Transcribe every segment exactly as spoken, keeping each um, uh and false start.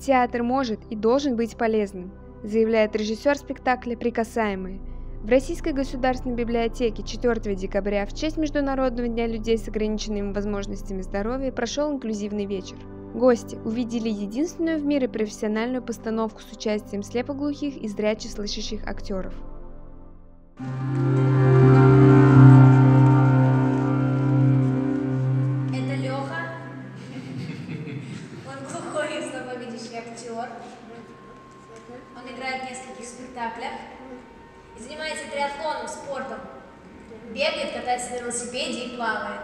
Театр может и должен быть полезным, заявляет режиссер спектакля «Прикасаемые». В Российской государственной библиотеке четвёртого декабря в честь Международного дня людей с ограниченными возможностями здоровья прошел инклюзивный вечер. Гости увидели единственную в мире профессиональную постановку с участием слепоглухих и зряче слышащих актеров. Это Леха. Он глухой и слабовидящий актер. Он играет в нескольких спектаклях и занимается триатлоном, спортом. Бегает, катается на велосипеде и плавает.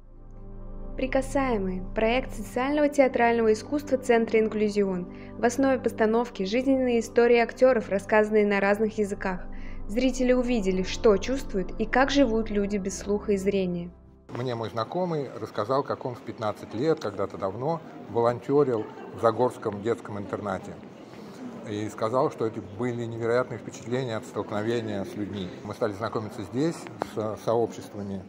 «Прикасаемые» – проект социального театрального искусства Центра «Инклюзион». В основе постановки жизненные истории актеров, рассказанные на разных языках. Зрители увидели, что чувствуют и как живут люди без слуха и зрения. Мне мой знакомый рассказал, как он в пятнадцать лет, когда-то давно, волонтерил в Загорском детском интернате. И сказал, что это были невероятные впечатления от столкновения с людьми. Мы стали знакомиться здесь, с сообществами,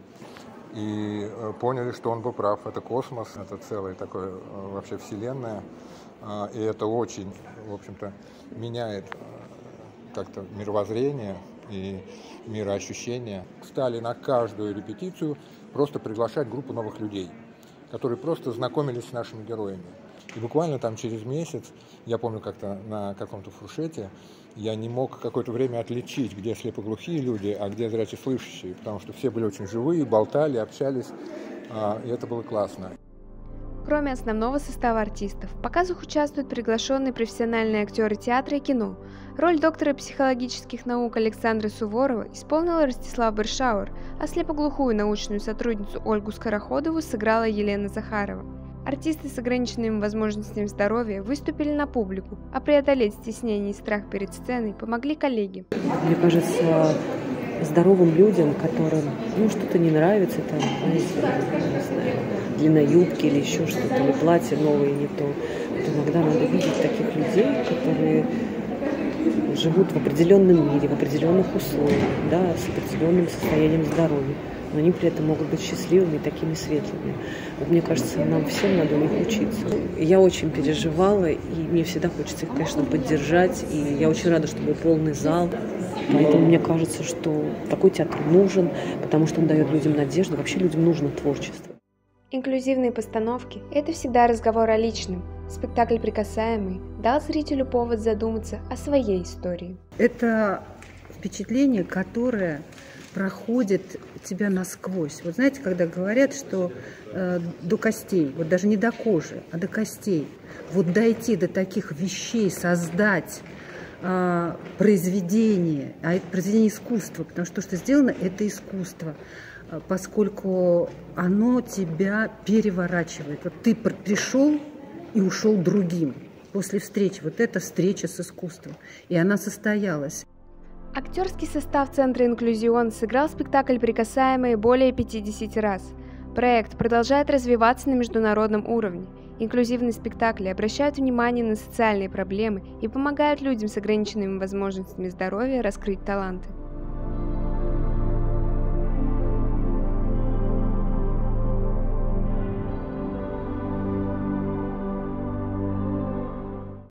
и поняли, что он был прав. Это космос, это целая такая вообще вселенная. И это очень, в общем-то, меняет как-то мировоззрение и мироощущение. Стали на каждую репетицию просто приглашать группу новых людей, которые просто знакомились с нашими героями. И буквально там через месяц, я помню как-то на каком-то фуршете, я не мог какое-то время отличить, где слепоглухие люди, а где зрячеслышащие, потому что все были очень живые, болтали, общались, и это было классно. Кроме основного состава артистов, в показах участвуют приглашенные профессиональные актеры театра и кино. Роль доктора психологических наук Александра Суворова исполнила Ростислав Бершауэр, а слепоглухую научную сотрудницу Ольгу Скороходову сыграла Елена Захарова. Артисты с ограниченными возможностями здоровья выступили на публику, а преодолеть стеснение и страх перед сценой помогли коллеги. Мне кажется, здоровым людям, которым ну, что-то не нравится, там, не знаю, длина юбки или еще что-то, или платье новое не то, то иногда надо видеть таких людей, которые живут в определенном мире, в определенных условиях, да, с определенным состоянием здоровья. Но они при этом могут быть счастливыми и такими светлыми. Вот мне кажется, нам всем надо у них учиться. Я очень переживала, и мне всегда хочется их, конечно, поддержать. И я очень рада, что был полный зал. Поэтому мне кажется, что такой театр нужен, потому что он дает людям надежду. Вообще людям нужно творчество. Инклюзивные постановки – это всегда разговор о личном. Спектакль «Прикасаемый» дал зрителю повод задуматься о своей истории. Это впечатление, которое проходит тебя насквозь. Вот знаете, когда говорят, что э, до костей, вот даже не до кожи, а до костей, вот дойти до таких вещей, создать э, произведение, а это произведение искусства, потому что то, что сделано, это искусство, э, поскольку оно тебя переворачивает. Вот ты пришел и ушел другим после встречи. Вот эта встреча с искусством, и она состоялась. Актерский состав Центра «Инклюзион» сыграл спектакль «Прикасаемые» более пятидесяти раз. Проект продолжает развиваться на международном уровне. Инклюзивные спектакли обращают внимание на социальные проблемы и помогают людям с ограниченными возможностями здоровья раскрыть таланты.